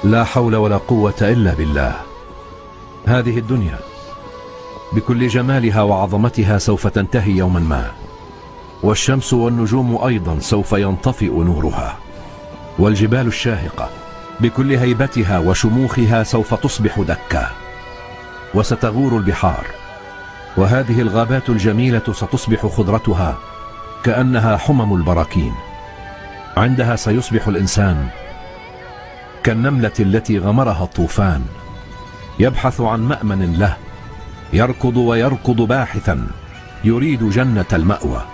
لا حول ولا قوة إلا بالله. هذه الدنيا بكل جمالها وعظمتها سوف تنتهي يوما ما، والشمس والنجوم أيضا سوف ينطفئ نورها، والجبال الشاهقة بكل هيبتها وشموخها سوف تصبح دكا، وستغور البحار، وهذه الغابات الجميلة ستصبح خضرتها كأنها حمم البراكين. عندها سيصبح الإنسان كالنملة التي غمرها الطوفان، يبحث عن مأمن له، يركض ويركض باحثا، يريد جنة المأوى.